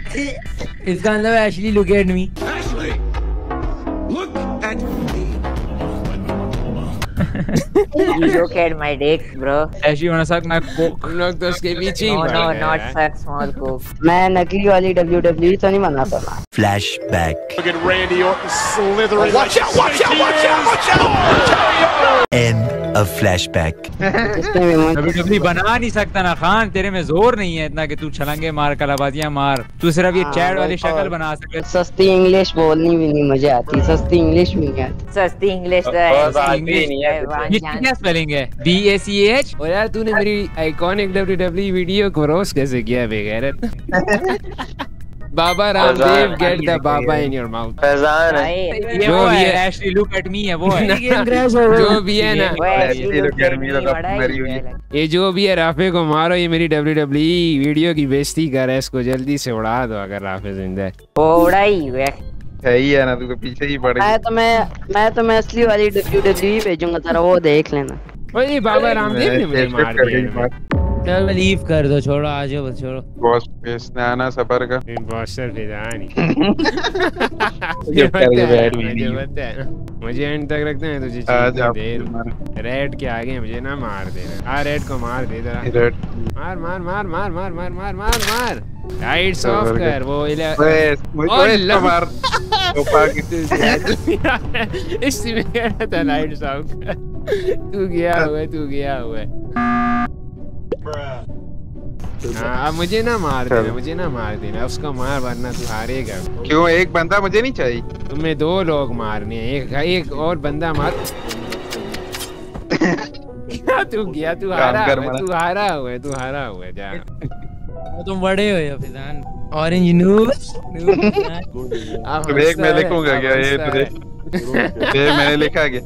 इसका मतलब Ashley look at me. Ashley, look at me. You look at my dick, bro. Ashley wanna suck my cock. हम लोग तो उसके पीछे ही No, पड़ no, गए not हैं। such small cook. मैं नकली वाली WWE तो नहीं बनाता ना। Flashback. Look at Randy Orton slithering. Watch out! Watch out! Watch out! Watch out! End of flashback. इसमें भी मुझे WWE बना नहीं सकता ना खान, तेरे में जोर नहीं है इतना कि तू छलांगे मार कलाबाजियां मार, तू सिर्फ ये चैट वाली शक्ल बना सके। सस्ती इंग्लिश बोलनी भी नहीं मुझे आती, सस्ती इंग्लिश भी नहीं आती। सस्ती इंग्लिश तो है। ये क्या स्पेलिंग है? BACH? और यार तूने मेरी आइकॉनिक WWE वीडियो को रोस्ट कैसे किया बेगैरत? Baba Ramdev get the Baba in your mouth. Faizan है। भाई जो भी है Ashley look at me है वो है। जो भी है ना, वो Ashley look at me बड़ा ही है। ये जो भी है राफे को मारो, ये मेरी WWE वीडियो की बेइज्जती कर रहा है, इसको जल्दी से उड़ा दो अगर राफे जिंदा है। वो उड़ा ही हुआ है। सही है ना, तू तो पीछे ही पड़ गई। मैं तो असली वाली WWE भेजूंगा तेरा, वो देख लेना। ओए बाबा रामदेव ने मुझे मार दिया। चल लीव कर दो, छोड़ो आ जाओ बस छोड़ो। बॉस बेचने आना सफर का। इम्पोस्टर फिजानी। ये बैठ भी नहीं। मुझे एंड तक रखते हैं तुझे दे। रेड के आगे मुझे ना मार देना। हाँ रेड को मार दे जरा। मार मार मार मार मार मार मार मार मार। लाइट्स ऑफ कर वो मुझे मार। इसी में कह रहा था लाइट्स ऑफ कर। तू गया हुआ हाँ, मुझे ना मार देना, उसको मार वरना तू हारेगा। क्यों? एक बंदा मुझे नहीं चाहिए। तुम्हें 2 लोग मारने हैं, एक और बंदा मार। तू हारा हुआ है जा। तुम बड़े हो या फिजान। ऑरेंज न्यूज़ देख मैं लिखूंगा क्या ये देख मैंने लिखा क्या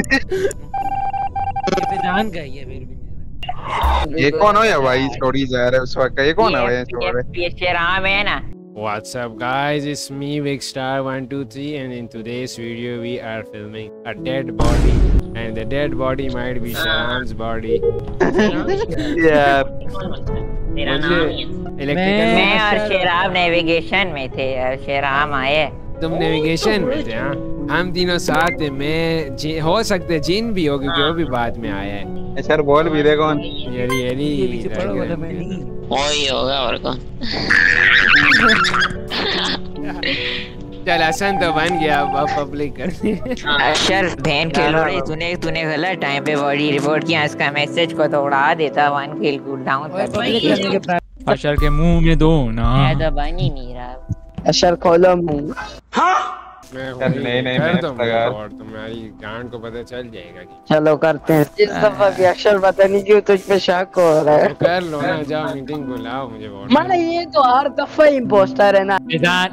फिजान का ही है फिर भी। ये कौन हो या भाई छोड़ी जा रहा है उस वक्त का? ये कौन है भाई? ये शेराम है ना। What's up guys, it's me Vicstar123 and in today's video we are filming a dead body and the dead body might be Sharam's body. यार तेरा नाम मैं और शेराम नेविगेशन में थे और शेराम आए। तुम नेविगेशन में थे? हाँ हम तीनों साथ थे। मैं हो सकते जिन भी हो क्योंकि वो भी बाद में आया है। सर बोल भी दे कौन? यही वही होगा और कौन? चल हसन तो बन गया, अब पब्लिक कर दी। अशर बहन के लोड़े, तूने गलत टाइम पे बॉडी रिपोर्ट किया, इसका मैसेज को तो उड़ा देता। 1 किल कूल डाउन कर। अशर के मुंह में दो ना। मैं तो बन ही नहीं रहा। अशर खोलो मुंह। नहीं तुम्हारी गांड को पता चल जाएगा कि चलो करते हैं। इस दफा भी अक्षर पता नहीं क्यों तुझ पे शक हो रहा है। कर लो ना, जाओ मीटिंग बुलाओ मुझे। माना ये तो हर दफा इम्पोस्टर है ना।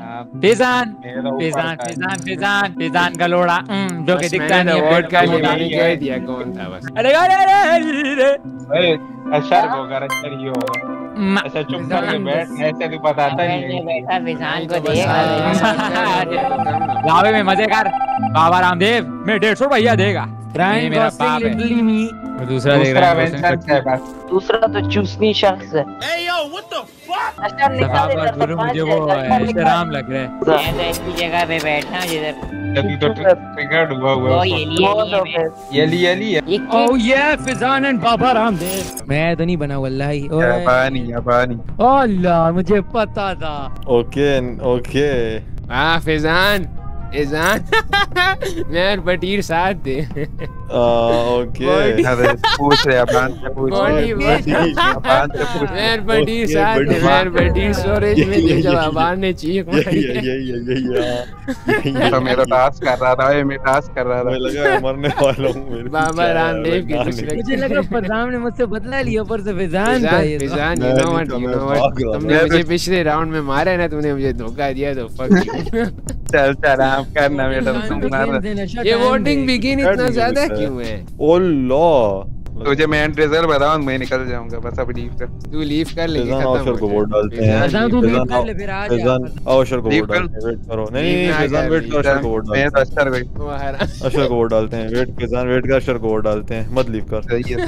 फिजान का लोड़ा जो कि दिखता नहीं है। वोट का मैंने कह दिया कौन था बस। अरे अशर को कर अशर ही होगा। ऐसा चुप करके बैठ, ऐसे तू बताता नहीं। बैठा फिजान को देगा। लावे में मजे कर। बाबा रामदेव में 150 भैया देगा। मेरा बाप है। दूसरा तो चूसनी शख्स है। मुझे वो एहतराम लग रहा है। मैं तो ऐसी जगह पे बैठा हूँ जिधर ट्रिगर्ड हुआ हुआ है। ये ओह ये फिजान एंड बाबा रामदेव। मैं तो नहीं बना वल्लाही। पानी अल्लाह मुझे पता था। ओके हाँ फिजान मैं और बटीर साथ थे। ओके पूछ रहे अपन से पूछ मैं और बटीर साथ थे। मैं और बटीर स्टोरेज में थे जब अबान ने चीख मारी। तो मेरा टास्क कर रहा था, मैं टास्क कर रहा था। लगा मरने वाला हूँ। बाबा रामदेव की कुछ मुझे लगा फरजान ने मुझसे बदला लिया, ऊपर से Fizan Fizan you know what तुमने मुझे पिछले राउंड में मारा है ना, तुमने मुझे धोखा दिया तो फक। चल आप करना बेटा, तुम मार। ये वोटिंग बिगिन इतना ज्यादा क्यों है? ओल्ला तुझे मैं एंड रिजल्ट बताऊं मैं निकल जाऊंगा बस अब लीव कर तू लीव कर ले फैजान आशर को वोट डालते हैं फैजान तू लीव कर ले फिर आ जा फैजान आशर को वोट डालते हैं वेट करो नहीं फैजान वेट कर आशर को वोट मैं तो डालते अशर भाई हैं आशर को वोट डालते हैं वेट फैजान वेट कर आशर को वोट डालते हैं मत लीव कर सही है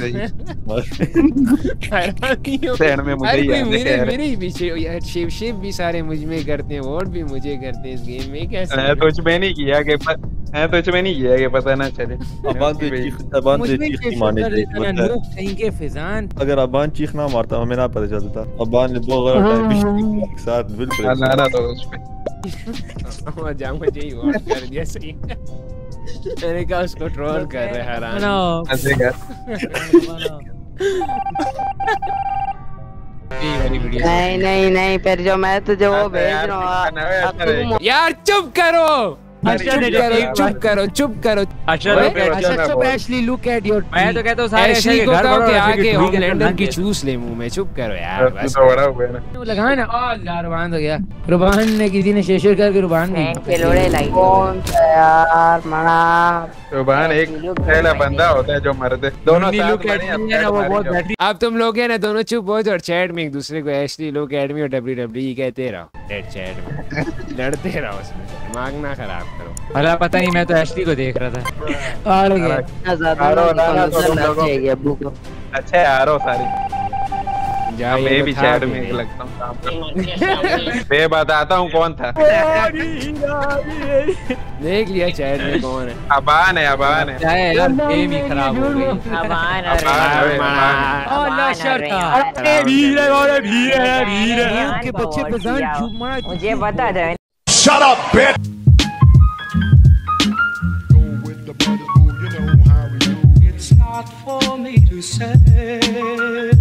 सैंड में मुझे ही मेरे ही पीछे यार शिव भी सारे मुझ में करते हैं वोट भी मुझे करते हैं इस गेम में कैसे मैं तुझ में नहीं किया कि पता ना चले अबान से चीख मारनी चाहिए कहीं के फैजान अगर अबान चीख ना मारता हमें ना पता चलता अबान ने बहुत गलत टाइम के साथ बिल्कुल ना तो उस पे और जाऊंगा यही वोट कर दिया सही मैंने कहा उसको ट्रोल कर रहे हैं हराम हंसेगा नहीं फिर जो मैं तुझे वो भेज रहा हूँ यार चुप करो चुप करो एशली लुक एट योर मैं तो कहता हूँ सारे एशली ऐसे को घर कहो कि पर आके होमलैंडर की चूस ले मुंह में चुप करो यार बस तो बड़ा हुआ है ना लगा ना यार रुबान हो गया रुबान ने किसी ने शेषर करके रुबान बहन के लोड़े लाइट कौन सा यार मना रुबान एक पहला बंदा होता है जो मरते दोनों साथ है ना वो बहुत बैटरी अब तुम लोग है ना दोनों चुप हो जाओ और चैट में एक दूसरे को एशली लोग एडमी और WWE कहते रहो चैट में लड़ते रहो उसमें दिमाग ना खराब करो भला पता नहीं मैं तो एशली को देख रहा था आ गया अच्छा यार सारी मैं भी चैट में लगता हूँ काम करता मैं बताता हूँ कौन था देख लिया चैट में कौन है अबान है यार गेम ही खराब हो गई भीड़ के बच्चे फैजान झूम मुझे बता दे Shut up, bitch! It's not for me to say.